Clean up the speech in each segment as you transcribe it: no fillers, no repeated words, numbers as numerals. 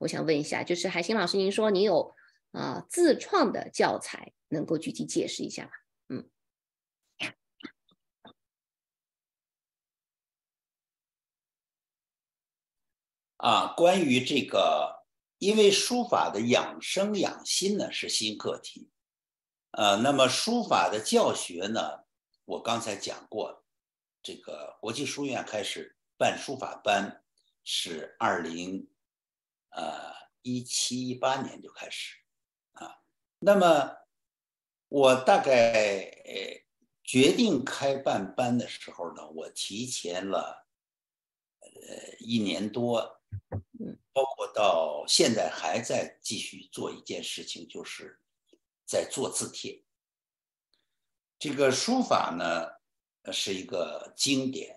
我想问一下，就是海星老师，您说你有自创的教材，能够具体解释一下吗？ 关于这个，因为书法的养生养心呢是新课题，那么书法的教学呢，我刚才讲过，这个国际书院开始办书法班是2017、18年就开始那么我大概决定开办班的时候呢，我提前了1年多，包括到现在还在继续做一件事情，就是在做字帖。这个书法呢是一个经典，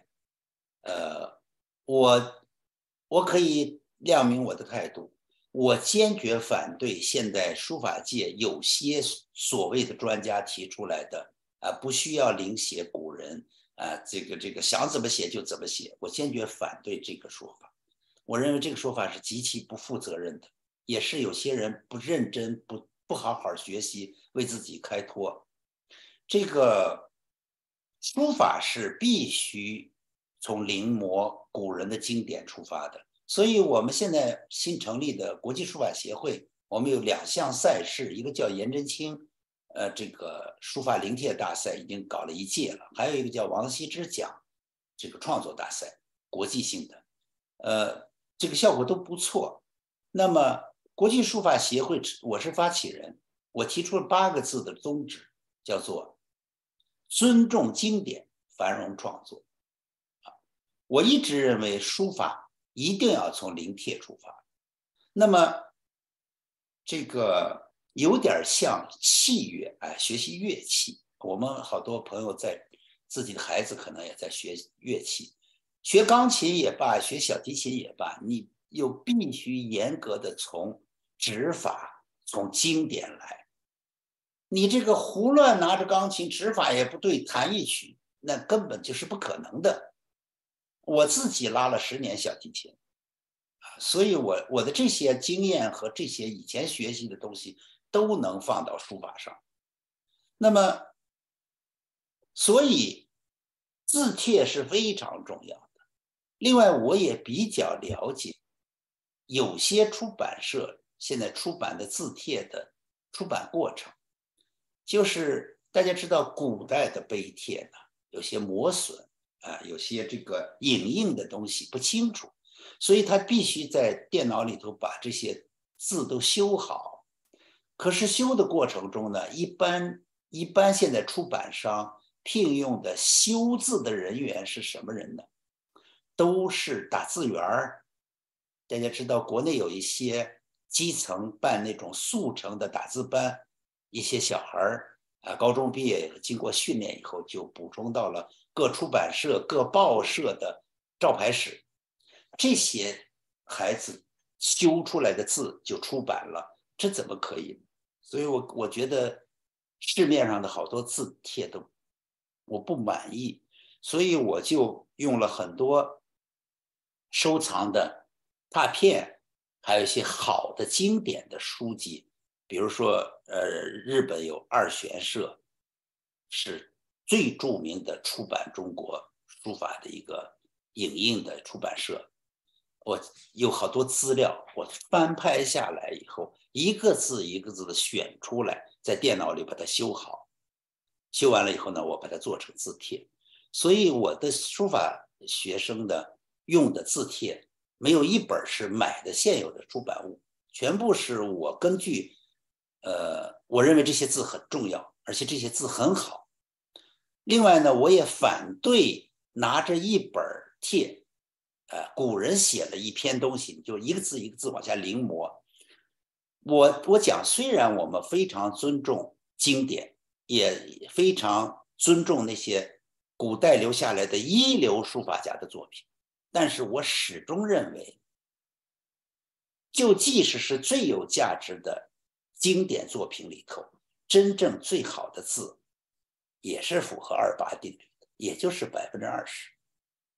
我可以亮明我的态度，我坚决反对现在书法界有些所谓的专家提出来的不需要临写古人这个想怎么写就怎么写，我坚决反对这个说法。我认为这个说法是极其不负责任的，也是有些人不认真、不好好学习，为自己开脱。这个书法是必须从临摹古人的经典出发的，所以我们现在新成立的国际书法协会，我们有2项赛事，一个叫颜真卿这个书法临帖大赛已经搞了1届了，还有一个叫王羲之奖这个创作大赛，国际性的，这个效果都不错。那么国际书法协会我是发起人，我提出了8个字的宗旨，叫做尊重经典，繁荣创作。我一直认为书法一定要从临帖出发，那么这个有点像器乐，学习乐器。我们好多朋友自己的孩子可能也在学乐器，学钢琴也罢，学小提琴也罢，你又必须严格的从指法、从经典来。你这个胡乱拿着钢琴，指法也不对，弹一曲，那根本就是不可能的。我自己拉了10年小提琴，所以我的这些经验和这些以前学习的东西都能放到书法上。那么，所以字帖是非常重要的。另外，我也比较了解，有些出版社现在出版的字帖的出版过程，就是大家知道古代的碑帖呢，有些磨损有些这个影印的东西不清楚，所以他必须在电脑里头把这些字都修好。可是修的过程中呢，一般现在出版商聘用的修字的人员是什么人呢？都是打字员儿。大家知道国内有一些基层办那种速成的打字班，一些小孩高中毕业经过训练以后就补充到了各出版社各报社的照排室，这些孩子修出来的字就出版了，这怎么可以？所以我觉得市面上的好多字帖都我不满意，所以我就用了很多收藏的拓片，还有一些好的经典的书籍，比如说日本有二玄社，是最著名的出版中国书法的一个影印的出版社。我有好多资料，我翻拍下来以后，一个字一个字的选出来，在电脑里把它修好。修完了以后呢，我把它做成字帖。所以我的书法学生的用的字帖，没有一本是买的现有的出版物，全部是我根据我认为这些字很重要，而且这些字很好。另外呢，我也反对拿着一本帖古人写了一篇东西，就一个字一个字往下临摹。我讲，虽然我们非常尊重经典，也非常尊重那些古代留下来的一流书法家的作品，但是我始终认为，就即使是最有价值的经典作品里头，真正最好的字，也是符合28定律的，也就是20%。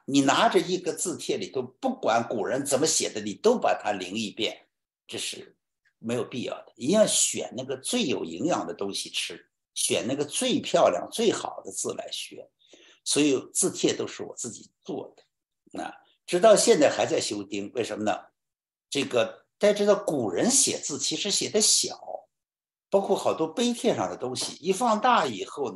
你拿着一个字帖里头，不管古人怎么写的，你都把它临一遍，这是没有必要的。一定要选那个最有营养的东西吃，选那个最漂亮最好的字来学。所以字帖都是我自己做的，直到现在还在修订。为什么呢？这个大家知道，古人写字其实写的小，包括好多碑帖上的东西，一放大以后呢，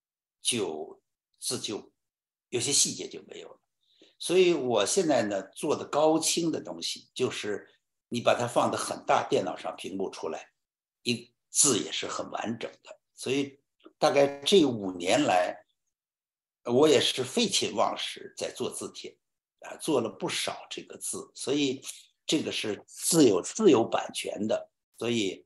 字就有些细节就没有了。所以我现在呢做的高清的东西，就是你把它放得很大，电脑上屏幕出来，一字也是很完整的。所以大概这5年来，我也是废寝忘食在做字帖，做了不少这个字，所以这个是自有版权的。所以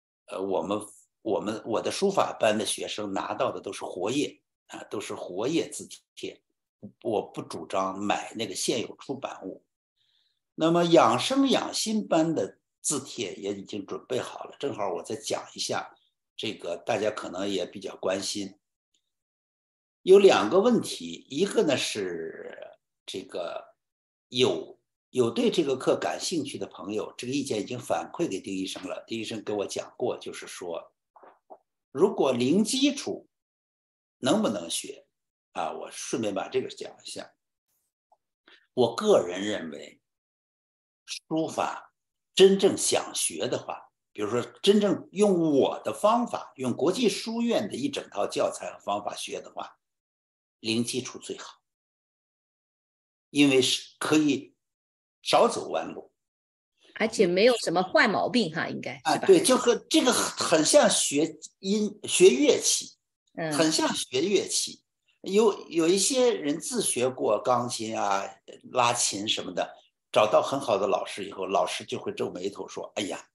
我的书法班的学生拿到的都是活页都是活页字帖，我不主张买那个现有出版物。那么养生养心班的字帖也已经准备好了，正好我再讲一下，这个大家可能也比较关心。有2个问题，一个呢是这个有对这个课感兴趣的朋友，这个意见已经反馈给丁医生了。丁医生给我讲过，就是说，如果零基础能不能学我顺便把这个讲一下。我个人认为，书法真正想学的话，比如说真正用我的方法，用国际书院的一整套教材和方法学的话，零基础最好，因为是可以少走弯路， 而且没有什么坏毛病哈，应该是吧？ 对，就和这个很像学乐器，很像学乐器。有一些人自学过钢琴拉琴什么的，找到很好的老师以后，老师就会皱眉头说：“哎呀，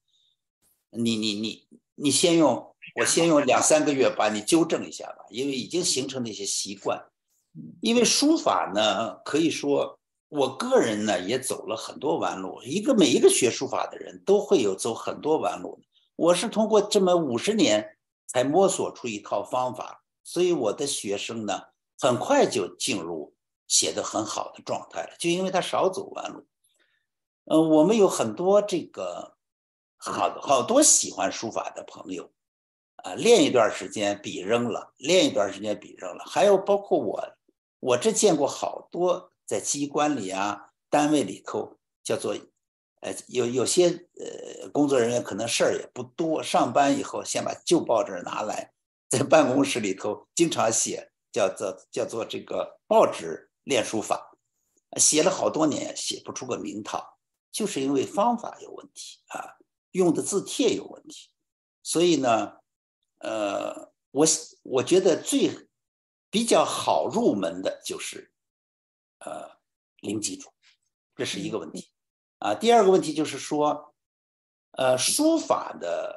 你先用2-3个月把你纠正一下吧，因为已经形成那些习惯。”因为书法呢，可以说我个人呢也走了很多弯路，每一个学书法的人都会有走很多弯路。我是通过这么50年才摸索出一套方法，所以我的学生呢很快就进入写得很好的状态了，就因为他少走弯路。我们有很多这个好多喜欢书法的朋友练一段时间笔扔了，练一段时间笔扔了，还有包括我这见过好多在机关里单位里头叫做有些工作人员可能事儿也不多，上班以后先把旧报纸拿来，在办公室里头经常写，叫做这个报纸练书法，写了好多年写不出个名堂，就是因为方法有问题用的字帖有问题。所以呢我觉得比较好入门的就是零基础，这是一个问题第二个问题就是说书法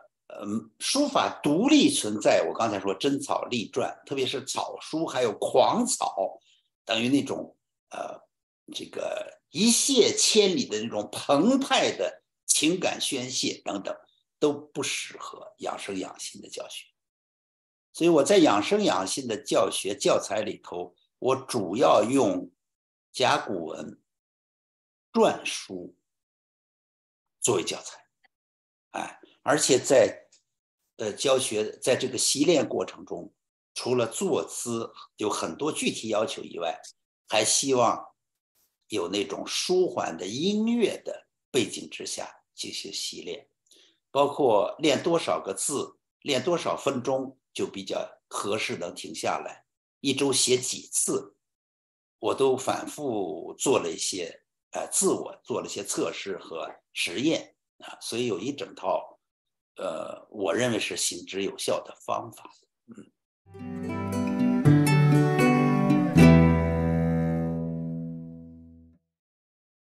独立存在，我刚才说真草隶篆，特别是草书还有狂草，等于那种这个一泻千里的那种澎湃的情感宣泄等等，都不适合养生养心的教学。所以我在养生养心的教学教材里头，我主要用甲骨文篆书作为教材而且在教学在这个习练过程中，除了坐姿有很多具体要求以外，还希望有那种舒缓的音乐的背景之下进行习练，包括练多少个字，练多少分钟就比较合适能停下来，一周写几次，我都反复做了一些自我做了一些测试和实验所以有一整套我认为是行之有效的方法。